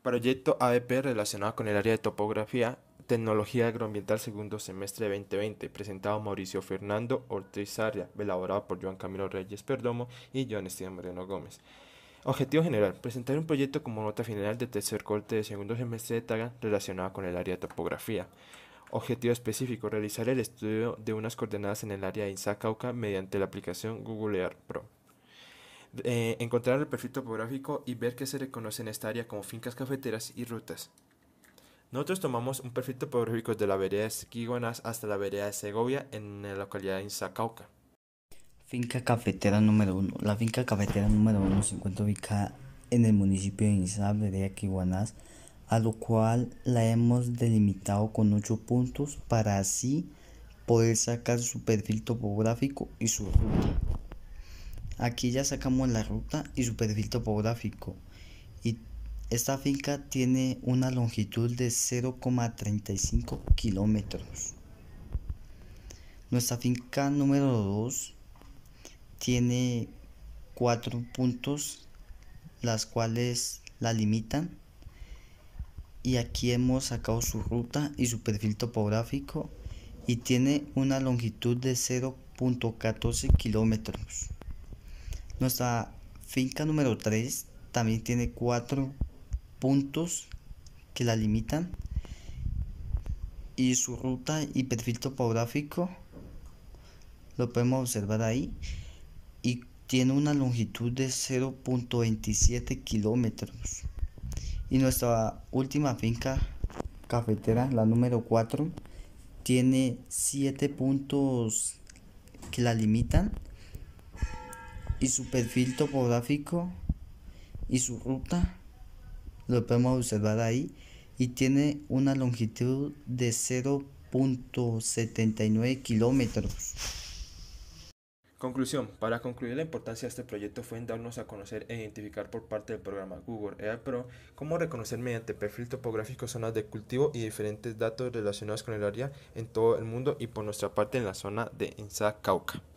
Proyecto AEP relacionado con el área de topografía, tecnología agroambiental segundo semestre de 2020, presentado Mauricio Fernando Ortiz Arria, elaborado por Joan Camilo Reyes Perdomo y Joan Esteban Moreno Gómez. Objetivo general, presentar un proyecto como nota final de tercer corte de segundo semestre de TAGA relacionado con el área de topografía. Objetivo específico, realizar el estudio de unas coordenadas en el área de INSA Cauca mediante la aplicación Google Earth Pro. Encontrar el perfil topográfico y ver qué se reconoce en esta área como fincas cafeteras y rutas. Nosotros tomamos un perfil topográfico de la vereda de Esquiguanas hasta la vereda de Segovia en la localidad de INSA Cauca. Finca cafetera número 1. La finca cafetera número 1 se encuentra ubicada en el municipio de Inzá, vereda Quiguanás, a lo cual la hemos delimitado con 8 puntos para así poder sacar su perfil topográfico y su ruta. Aquí ya sacamos la ruta y su perfil topográfico, y esta finca tiene una longitud de 0,35 kilómetros. Nuestra finca número 2 tiene 4 puntos, las cuales la limitan, y aquí hemos sacado su ruta y su perfil topográfico, y tiene una longitud de 0,14 kilómetros. Nuestra finca número 3 también tiene 4 puntos que la limitan, y su ruta y perfil topográfico lo podemos observar ahí, y tiene una longitud de 0,27 kilómetros. Y nuestra última finca cafetera, la número 4, tiene 7 puntos que la limitan, y su perfil topográfico y su ruta lo podemos observar ahí, y tiene una longitud de 0,79 kilómetros. Conclusión. Para concluir, la importancia de este proyecto fue en darnos a conocer e identificar por parte del programa Google Earth Pro cómo reconocer mediante perfil topográfico zonas de cultivo y diferentes datos relacionados con el área en todo el mundo y por nuestra parte en la zona de INSA Cauca.